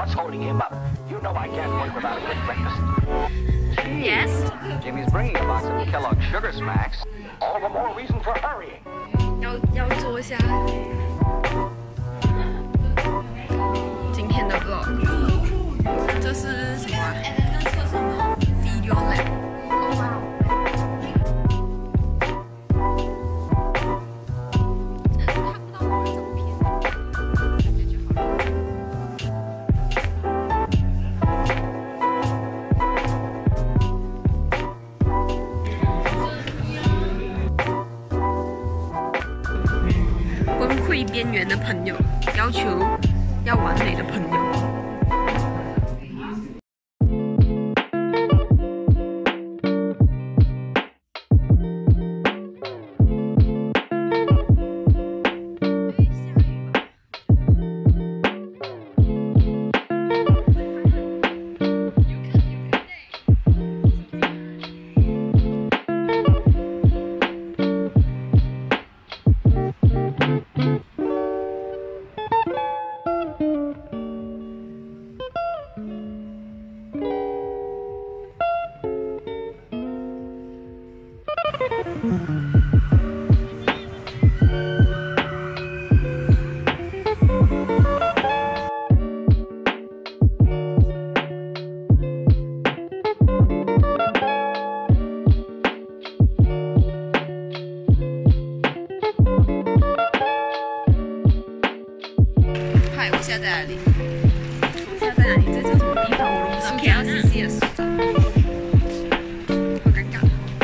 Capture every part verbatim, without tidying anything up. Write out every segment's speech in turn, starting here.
What's holding him up? You know I can't work without a good breakfast. Yes. Jimmy's bringing a box of Kellogg's Sugar Smacks. All the more reason for hurrying. 要要做一下今天的 vlog。这是什么 ？Video lab。崩溃边缘的朋友，要求要完美的朋友。嗨，我现在在哪里？我现在在哪里？这叫什么地方？我都不知道。K L C C 的所在。好尴尬。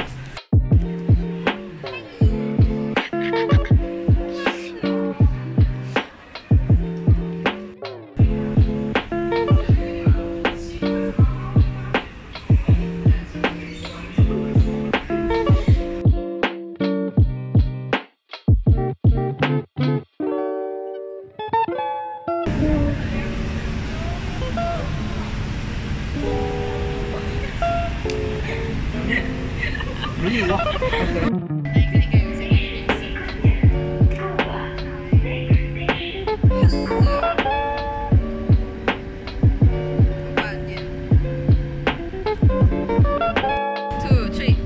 可以了。Two, three.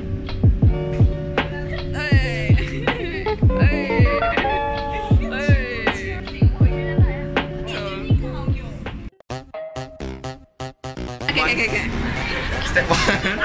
哎哎哎。可以可以可以。 Step one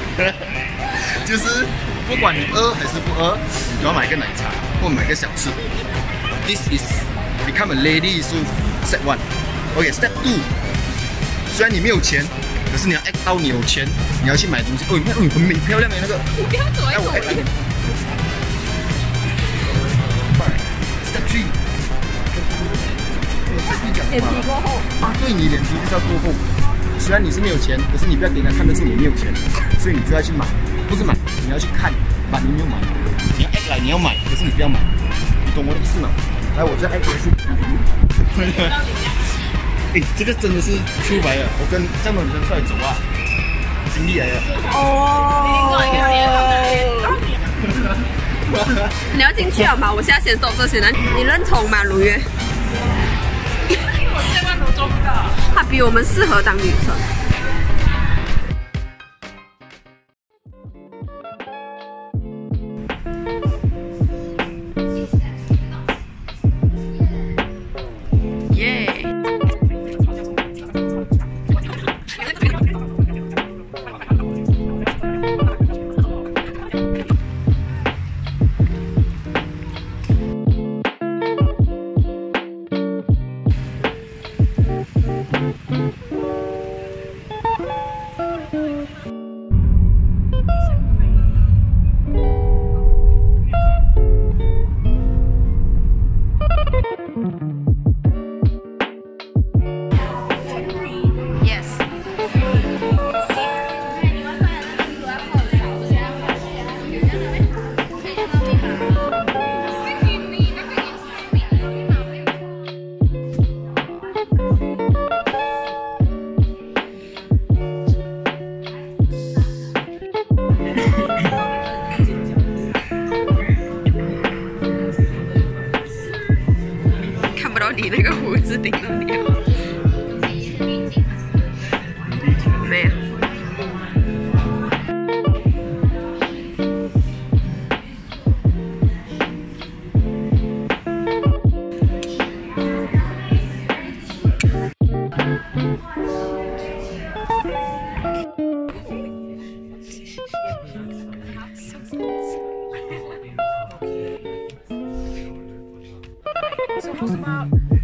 就是不管你饿还是不饿，你都要买个奶茶或买个小吃。This is become a lady so step one. OK, step two. 虽然你没有钱，可是你要 act 到你有钱，你要去买东西。哦，你看，哦，很美漂亮的那个。 你不要走来走去。 Step three. 脸皮过厚啊，对，你脸皮就是要过厚。虽然你是没有钱，可是你不要给人家看得出你没有钱，所以你就要去买，不是买，你要去看，买你没有买，你要 act 来你要买，可是你不要买，你懂我的意思吗？来，我这 act 的是，哎，这个真的是出白了，我跟这样的女生出来走啊，经历来了。 哦。你要进去了吗？我现在先收这些人，你认同吗，如约？ 我千万都做不到。 他比我们适合当女生。耶！看不到你那个胡子顶到你了。 什么什么